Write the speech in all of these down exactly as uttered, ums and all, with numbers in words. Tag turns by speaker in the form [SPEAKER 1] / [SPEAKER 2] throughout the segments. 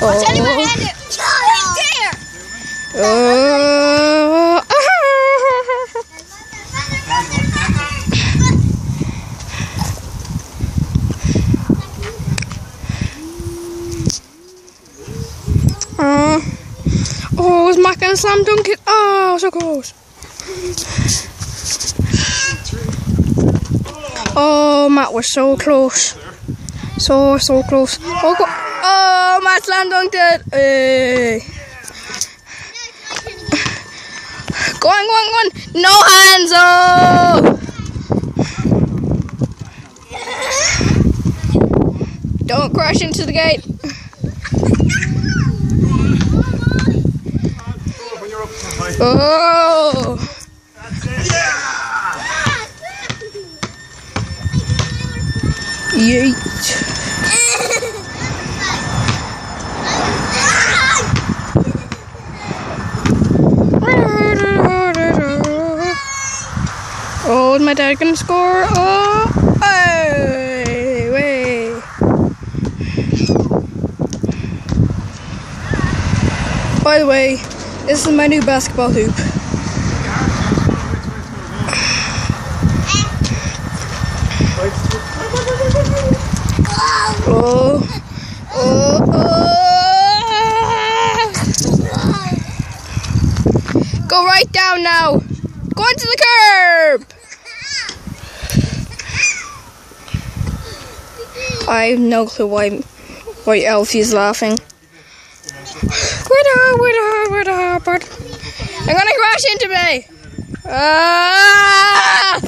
[SPEAKER 1] I'll tell you where to end it. Right there.
[SPEAKER 2] Oh. Uh, oh, was Matt gonna slam dunk it? Oh, so close. Oh, Matt was so close. So, so close. Oh, go oh Matt slam dunked it. Hey. Go on, go on, go on. No hands, oh! Don't crash into the gate. Oh! Yeet. Oh, is my dad gonna score? Oh! Hey! Way! By the way, this is my new basketball hoop. Oh, oh, oh. Go right down now. Go into the curb. I have no clue why, why Elfie is laughing. I'm gonna crash into me. Ah!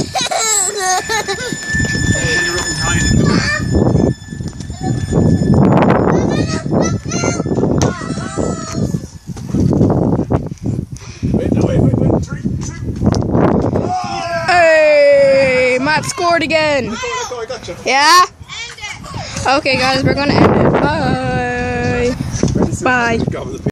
[SPEAKER 2] Hey, Matt scored again. Yeah? Okay, guys, we're gonna end it. Bye. Bye.